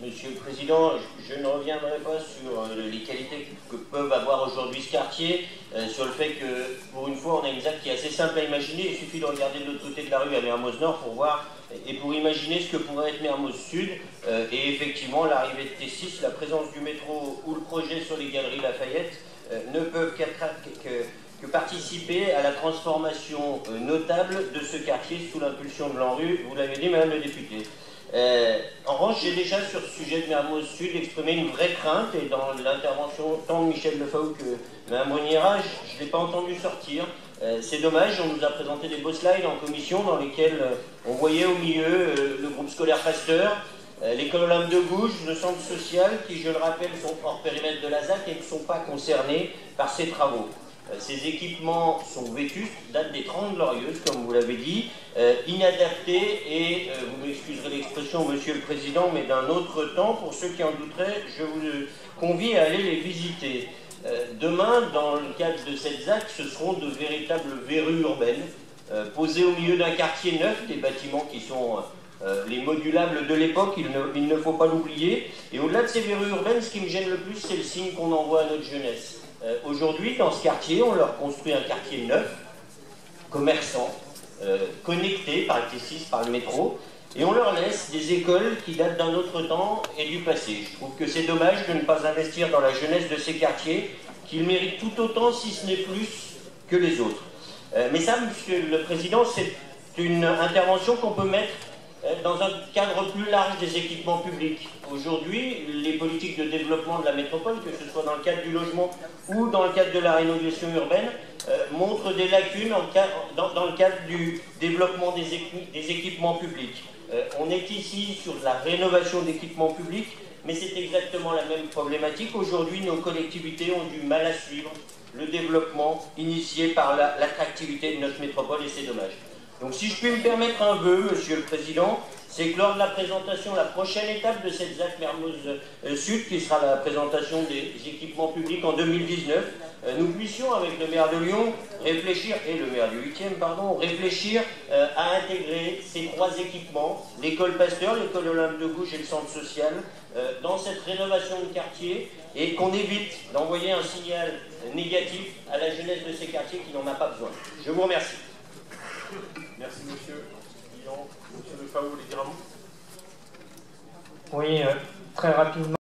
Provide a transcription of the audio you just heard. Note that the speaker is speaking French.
Monsieur le Président. Je ne reviendrai pas sur les qualités que peuvent avoir aujourd'hui ce quartier, sur le fait que, pour une fois, on a une ZAC qui est assez simple à imaginer. Il suffit de regarder de l'autre côté de la rue à Mermoz Nord pour voir et pour imaginer ce que pourrait être Mermoz Sud. Et effectivement, l'arrivée de T6, la présence du métro ou le projet sur les galeries Lafayette ne peuvent que participer à la transformation notable de ce quartier sous l'impulsion de l'ANRU, vous l'avez dit, Madame le député. En revanche, j'ai déjà sur ce sujet de Mermoz Sud exprimé une vraie crainte, et dans l'intervention tant de Michel Lefaou que de Mme Monniera, je ne l'ai pas entendu sortir. C'est dommage, on nous a présenté des beaux slides en commission dans lesquels on voyait au milieu le groupe scolaire Pasteur, l'école Olympe de Gouges, le centre social, qui, je le rappelle, sont hors périmètre de la ZAC et ne sont pas concernés par ces travaux. Ces équipements sont vétustes, datent des 30 Glorieuses, comme vous l'avez dit, inadaptés et, vous m'excuserez l'expression, Monsieur le Président, mais d'un autre temps. Pour ceux qui en douteraient, je vous convie à aller les visiter. Demain, dans le cadre de cette ZAC, ce seront de véritables verrues urbaines, posées au milieu d'un quartier neuf, des bâtiments qui sont les modulables de l'époque, il ne faut pas l'oublier. Et au-delà de ces verrues urbaines, ce qui me gêne le plus, c'est le signe qu'on envoie à notre jeunesse. Aujourd'hui, dans ce quartier, on leur construit un quartier neuf, commerçant, connecté par T6, par le métro, et on leur laisse des écoles qui datent d'un autre temps et du passé. Je trouve que c'est dommage de ne pas investir dans la jeunesse de ces quartiers, qu'ils méritent tout autant, si ce n'est plus, que les autres. Mais ça, Monsieur le Président, c'est une intervention qu'on peut mettre dans un cadre plus large des équipements publics. Aujourd'hui, les politiques de développement de la métropole, que ce soit dans le cadre du logement ou dans le cadre de la rénovation urbaine, montrent des lacunes dans le cadre du développement des équipements publics. On est ici sur la rénovation d'équipements publics, mais c'est exactement la même problématique. Aujourd'hui, nos collectivités ont du mal à suivre le développement initié par l'attractivité de notre métropole, et c'est dommage. Donc si je puis me permettre un vœu, Monsieur le Président, c'est que lors de la présentation, la prochaine étape de cette ZAC Mermoz Sud, qui sera la présentation des équipements publics en 2019, nous puissions, avec le maire de Lyon, réfléchir, et le maire du 8e, pardon, réfléchir à intégrer ces trois équipements, l'école Pasteur, l'école Olympe de Gouges et le centre social, dans cette rénovation de quartier, et qu'on évite d'envoyer un signal négatif à la jeunesse de ces quartiers qui n'en a pas besoin. Je vous remercie. Merci, monsieur. Monsieur Lefaou, les dire un mot ? Oui, très rapidement.